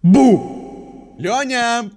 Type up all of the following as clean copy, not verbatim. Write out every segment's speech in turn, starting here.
Бу! Леня!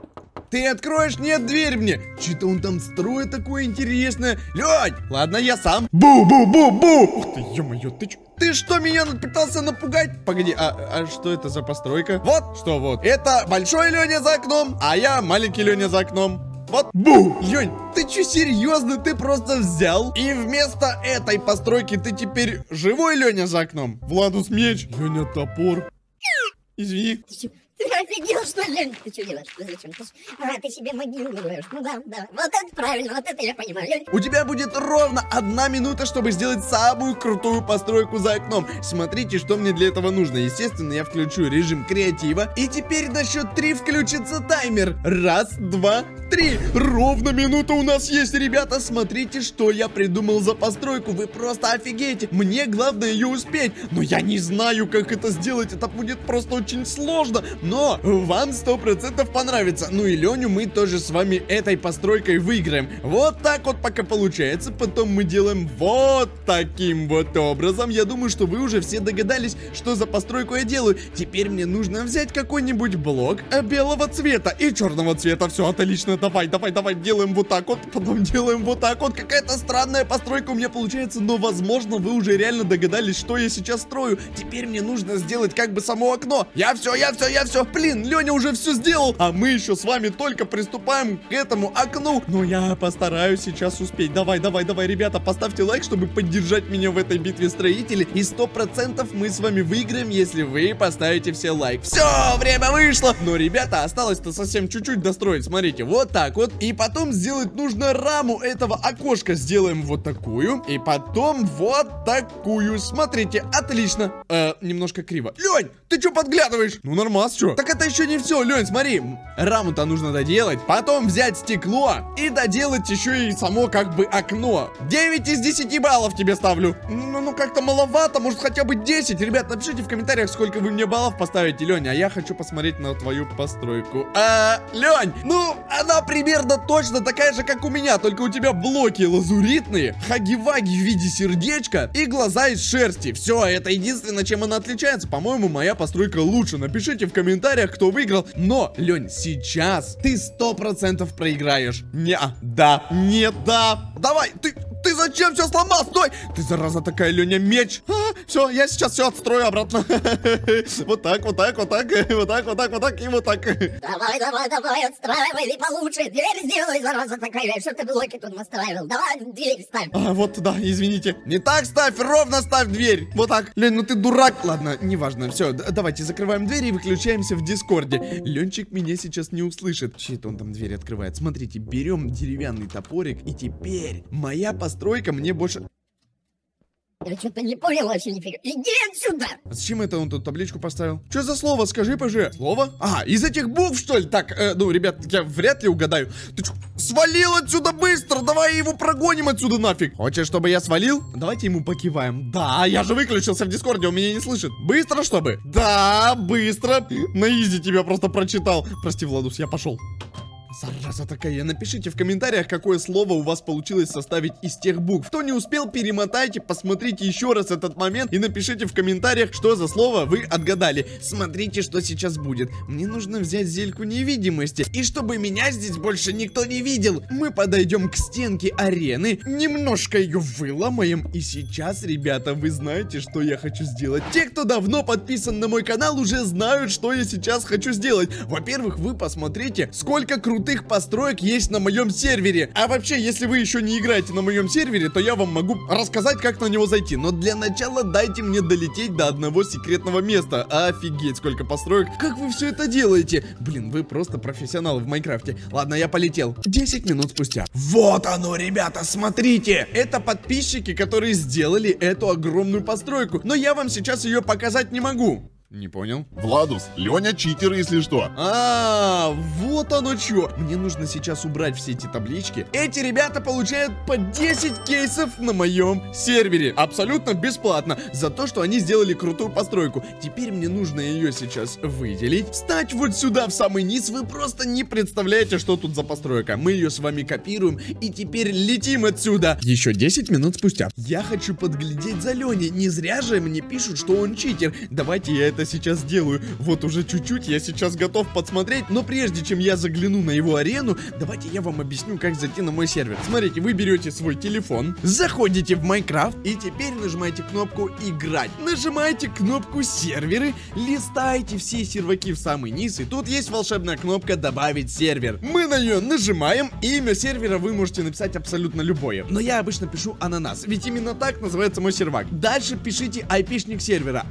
Ты откроешь? Нет, дверь мне. Что-то он там строит такое интересное. Лень! Ладно, я сам. Бу-бу-бу-бу! Ух ты, ё-моё, ты чё? Ты что, меня пытался напугать? Погоди, а что это за постройка? Вот, что вот. Это большой Леня за окном, а я маленький Леня за окном. Вот. Бу! Лень, ты че, серьезно? Ты просто взял и вместо этой постройки ты теперь живой Леня за окном? Владус меч, Леня топор. Извини. Ты офигел, что ли? Ты что делаешь? Ты зачем? Ты себе могилу говоришь. Ну да. Вот это правильно, вот это я понимаю. У тебя будет ровно 1 минута, чтобы сделать самую крутую постройку за окном. Смотрите, что мне для этого нужно. Естественно, я включу режим креатива. И теперь на счет 3 включится таймер. 1, 2, 3. Ровно минута у нас есть, ребята. Смотрите, что я придумал за постройку. Вы просто офигеете. Мне главное ее успеть. Но я не знаю, как это сделать. Это будет просто очень сложно. Но вам 100% понравится. Ну и Леню мы тоже с вами этой постройкой выиграем. Вот так вот пока получается. Потом мы делаем вот таким вот образом. Я думаю, что вы уже все догадались, что за постройку я делаю. Теперь мне нужно взять какой-нибудь блок белого цвета и черного цвета. Все, отлично. Давай. Делаем вот так вот. Потом делаем вот так вот. Какая-то странная постройка у меня получается. Но, возможно, вы уже реально догадались, что я сейчас строю. Теперь мне нужно сделать как бы само окно. Я все. Блин, Леня уже все сделал, а мы еще с вами только приступаем к этому окну. Но я постараюсь сейчас успеть. Давай, ребята, поставьте лайк, чтобы поддержать меня в этой битве строителей. И 100% мы с вами выиграем, если вы поставите все лайк. Все, время вышло. Но, ребята, осталось-то совсем чуть-чуть достроить. Смотрите, вот так вот. И потом сделать нужно раму этого окошка. Сделаем вот такую. И потом вот такую. Смотрите, отлично. Немножко криво. Лень, ты что подглядываешь? Ну, нормас, что? Так это еще не все, Лень, смотри. Раму-то нужно доделать. Потом взять стекло и доделать еще и само как бы окно. 9 из 10 баллов тебе ставлю. Ну как-то маловато, может хотя бы 10. Ребят, напишите в комментариях, сколько вы мне баллов поставите, Лень. А я хочу посмотреть на твою постройку. Лень, ну она примерно точно такая же, как у меня. Только у тебя блоки лазуритные, хаги-ваги в виде сердечка и глаза из шерсти. Все, это единственное, чем она отличается. По-моему, моя постройка лучше. Напишите в комментариях, кто выиграл. Но, Лень, сейчас ты 100% проиграешь. Давай, ты зачем все сломал? Стой! Ты, зараза такая, Леня, меч. Все, я сейчас все отстрою обратно. Вот так и вот так. Давай, отстраивай, и получше. Дверь сделай, зараза такая. Что ты блоки тут настраивал? Давай, дверь ставь. Вот, да, извините. Не так ставь, ровно ставь дверь. Вот так. Лень, ну ты дурак. Ладно, неважно. Все, давайте закрываем дверь и выключаемся в Дискорде. Ленчик меня сейчас не услышит. Чьи-то он там дверь открывает. Смотрите, берем деревянный топорик. И теперь моя постройка мне больше... Я что-то не понял вообще, нифига. Иди отсюда! А зачем это он тут табличку поставил? Что за слово? Скажи, пожи. Слово? Из этих букв, что ли? Так, ну, ребят, я вряд ли угадаю. Ты что, свалил отсюда быстро? Давай его прогоним отсюда нафиг. Хочешь, чтобы я свалил? Давайте ему покиваем. Да, я же выключился в Дискорде, он меня не слышит. Быстро, чтобы? Да, быстро. На изи тебя просто прочитал. Прости, Владус, я пошел. Зараза такая, напишите в комментариях, какое слово у вас получилось составить из тех букв. Кто не успел, перемотайте, посмотрите еще раз этот момент и напишите в комментариях, что за слово вы отгадали. Смотрите, что сейчас будет. Мне нужно взять зельку невидимости, и чтобы меня здесь больше никто не видел, мы подойдем к стенке арены, немножко ее выломаем, и сейчас, ребята, вы знаете, что я хочу сделать. Те, кто давно подписан на мой канал, уже знают, что я сейчас хочу сделать. Во-первых, вы посмотрите, сколько крутых построек есть на моем сервере. А вообще, если вы еще не играете на моем сервере, то я вам могу рассказать, как на него зайти. Но для начала дайте мне долететь до одного секретного места. Офигеть, сколько построек. Как вы все это делаете? Блин, вы просто профессионалы в Майнкрафте. Ладно, я полетел. 10 минут спустя. Вот оно, ребята, смотрите. Это подписчики, которые сделали эту огромную постройку. Но я вам сейчас ее показать не могу. Не понял. Владус, Леня читер, если что. Вот оно что. Мне нужно сейчас убрать все эти таблички. Эти ребята получают по 10 кейсов на моем сервере. Абсолютно бесплатно. За то, что они сделали крутую постройку. Теперь мне нужно ее сейчас выделить. Встать вот сюда, в самый низ. Вы просто не представляете, что тут за постройка. Мы ее с вами копируем. И теперь летим отсюда. Еще 10 минут спустя. Я хочу подглядеть за Леней. Не зря же мне пишут, что он читер. Давайте я это это сейчас делаю. Вот уже чуть-чуть, я сейчас готов подсмотреть. Но прежде чем я загляну на его арену, давайте я вам объясню, как зайти на мой сервер. Смотрите, вы берете свой телефон, заходите в Майнкрафт и теперь нажимаете кнопку «Играть». Нажимаете кнопку «Серверы», листаете все серваки в самый низ, и тут есть волшебная кнопка «Добавить сервер». Мы на нее нажимаем, и имя сервера вы можете написать абсолютно любое. Но я обычно пишу «Ананас», ведь именно так называется мой сервак. Дальше пишите айпишник сервера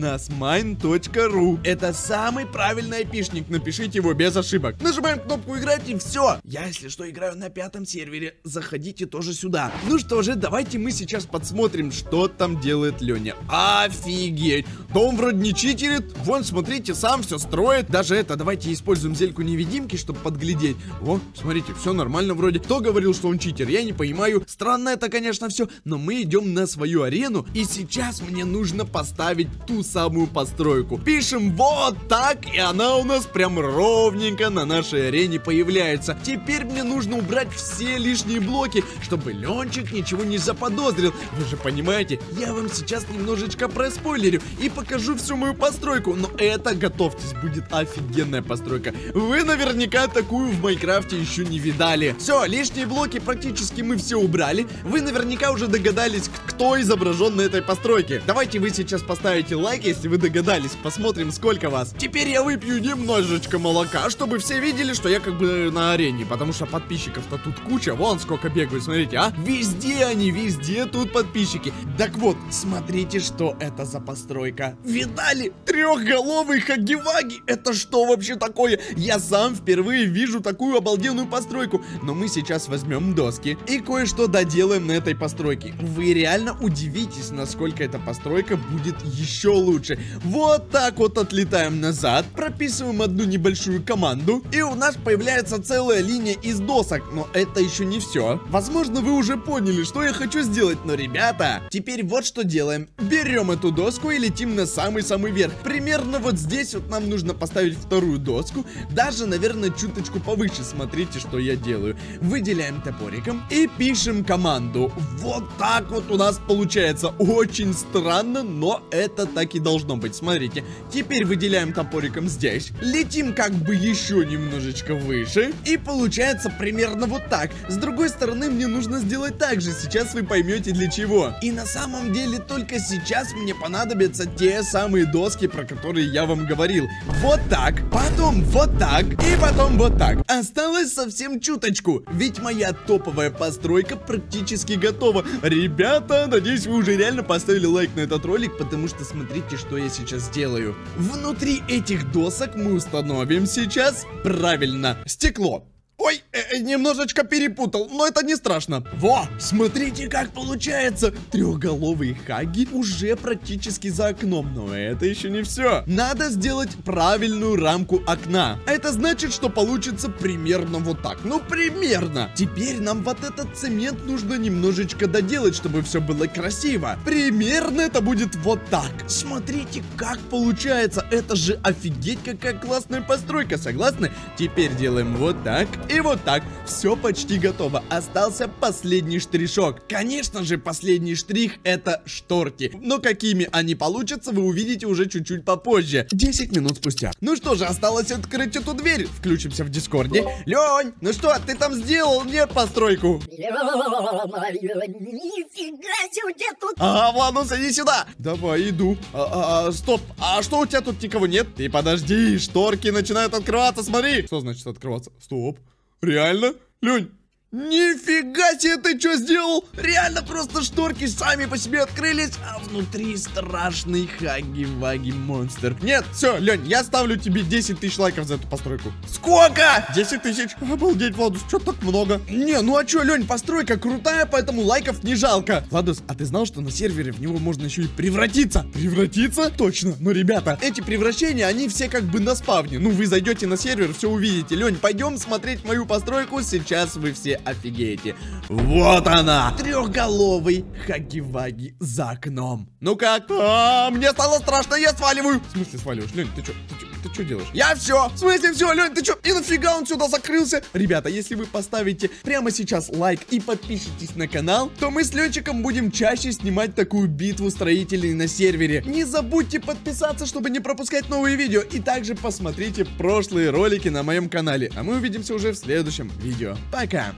ananasmine.ru. Это самый правильный айпишник, напишите его без ошибок. Нажимаем кнопку «Играть» и все. Я, если что, играю на 5-м сервере. Заходите тоже сюда. Ну что же, давайте мы сейчас подсмотрим, что там делает Леня. Офигеть! Да он вроде не читерит. Вон, смотрите, сам все строит. Даже это, давайте используем зельку-невидимки, чтобы подглядеть. О, смотрите, все нормально вроде. Кто говорил, что он читер? Я не понимаю. Странно это, конечно, все. Но мы идем на свою арену. И сейчас мне нужно поставить ту самую постройку. Пишем вот так, и она у нас прям ровненько на нашей арене появляется. Теперь мне нужно убрать все лишние блоки, чтобы Ленчик ничего не заподозрил. Вы же понимаете, я вам сейчас немножечко проспойлерю и покажу всю мою постройку. Но это, готовьтесь, будет офигенная постройка. Вы наверняка такую в Майнкрафте еще не видали. Все, лишние блоки практически мы все убрали. Вы наверняка уже догадались, кто изображен на этой постройке. Давайте вы сейчас поставите лайк, если вы догадались. Посмотрим, сколько вас. Теперь я выпью немножечко молока, чтобы все видели, что я как бы на арене. Потому что подписчиков-то тут куча. Вон сколько бегают, смотрите, а. Везде они, везде тут подписчики. Так вот, смотрите, что это за постройка. Видали? Трехголовый хаги-ваги. Это что вообще такое? Я сам впервые вижу такую обалденную постройку. Но мы сейчас возьмем доски и кое-что доделаем на этой постройке. Вы реально удивитесь, насколько эта постройка будет еще лучше. Вот так вот отлетаем назад, прописываем одну небольшую команду, и у нас появляется целая линия из досок. Но это еще не все. Возможно, вы уже поняли, что я хочу сделать. Но, ребята, теперь вот что делаем. Берем эту доску и летим на самый-самый верх. Примерно вот здесь вот нам нужно поставить вторую доску. Даже, наверное, чуточку повыше. Смотрите, что я делаю. Выделяем топориком и пишем команду. Вот так вот у нас получается. Очень странно, но это так и должно быть. Смотрите. Теперь выделяем топориком здесь. Летим как бы еще немножечко выше. И получается примерно вот так. С другой стороны, мне нужно сделать так же. Сейчас вы поймете для чего. И на самом деле только сейчас мне понадобятся те самые доски, про которые я вам говорил. Вот так, потом вот так и потом вот так. Осталось совсем чуточку, ведь моя топовая постройка практически готова. Ребята, надеюсь, вы уже реально поставили лайк на этот ролик, потому что смотрите, что я сейчас делаю. Внутри этих досок мы установим сейчас, правильно, стекло. Ой, немножечко перепутал, но это не страшно. Во, смотрите, как получается. Трехголовые хаги уже практически за окном. Но это еще не все. Надо сделать правильную рамку окна. Это значит, что получится примерно вот так. Ну, примерно. Теперь нам вот этот цемент нужно немножечко доделать, чтобы все было красиво. Примерно это будет вот так. Смотрите, как получается. Это же офигеть, какая классная постройка, согласны? Теперь делаем вот так. И вот так, все почти готово. Остался последний штришок. Конечно же, последний штрих — это шторки. Но какими они получатся, вы увидите уже чуть-чуть попозже. 10 минут спустя. Ну что же, осталось открыть эту дверь. Включимся в Дискорде. Лень, ну что, ты там сделал? Нет, постройку. Нифига себе, у тебя тут... Ага, ладно, иди сюда. Давай, иду. Стоп, а что у тебя тут никого нет? Ты подожди, шторки начинают открываться, смотри. Что значит открываться? Стоп. Реально? Лень, нифига себе, ты что сделал? Реально просто шторки сами по себе открылись, а внутри страшный хаги-ваги монстр. Нет, все, Лень, я ставлю тебе 10 тысяч лайков за эту постройку. Сколько? 10 тысяч. Обалдеть, Владус, что так много? Не, ну а что, Лень, постройка крутая, поэтому лайков не жалко. Владус, а ты знал, что на сервере в него можно еще и превратиться? Превратиться? Точно. Но, ребята, эти превращения, они все как бы на спавне. Ну, вы зайдете на сервер, все увидите. Лень, пойдем смотреть мою постройку, сейчас вы все офигеете. Вот она! Трехголовый хаги-ваги за окном. Ну как? Мне стало страшно, я сваливаю. В смысле сваливаешь? Лень, ты ты что делаешь? Я все. В смысле все, Лень, ты что? И нафига он сюда закрылся? Ребята, если вы поставите прямо сейчас лайк и подпишитесь на канал, то мы с Ленчиком будем чаще снимать такую битву строителей на сервере. Не забудьте подписаться, чтобы не пропускать новые видео. И также посмотрите прошлые ролики на моем канале. А мы увидимся уже в следующем видео. Пока!